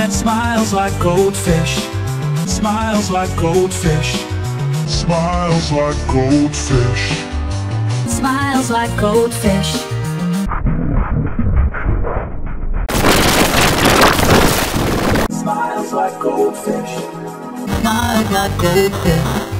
that smiles like goldfish. Smiles like goldfish. Smiles like goldfish. Smiles like goldfish. Smiles like goldfish. Smiles like goldfish.